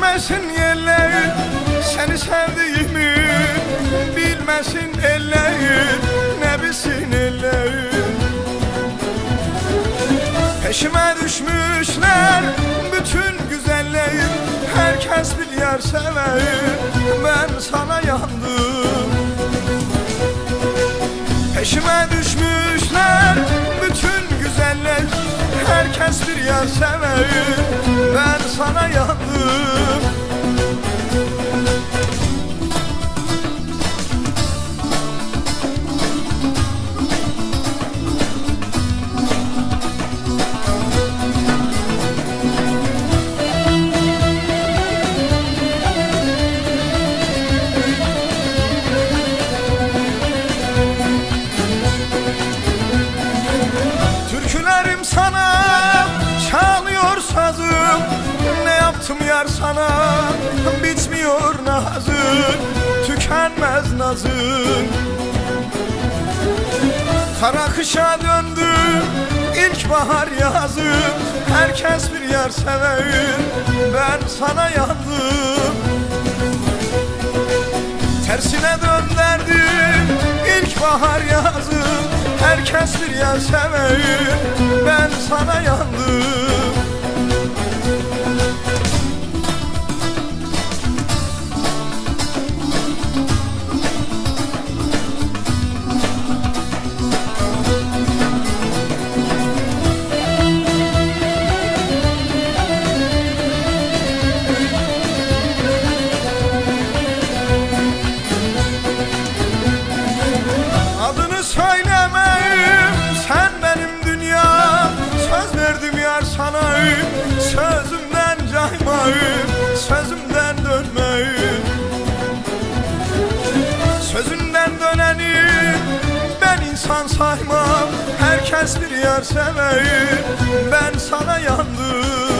Bilmesin yerler seni sevdiğimi, bilmesin eller ne bilsin eller. Peşime düşmüşler bütün güzeller, herkes bir yer sever, ben sana yandım. Peşime düşmüşler bütün güzeller, herkes bir yer sever, ben sana yandım. Türkülerim sana çalıyor sazım, ne yaptım yar sana, bitmiyor nazın, tükenmez nazın. Kara kışa döndü ilkbahar yazım, herkes bir yer sever, ben sana yandım. Tersine döndürdüm ilkbahar yazım, herkes bir yer sever, ben sana yandım. Söylemeyim sen benim dünyam, söz verdim yar sana, sözümden caymayım, sözümden dönmeyim. Sözünden döneni ben insan saymam, herkes bir yer sever, ben sana yandım.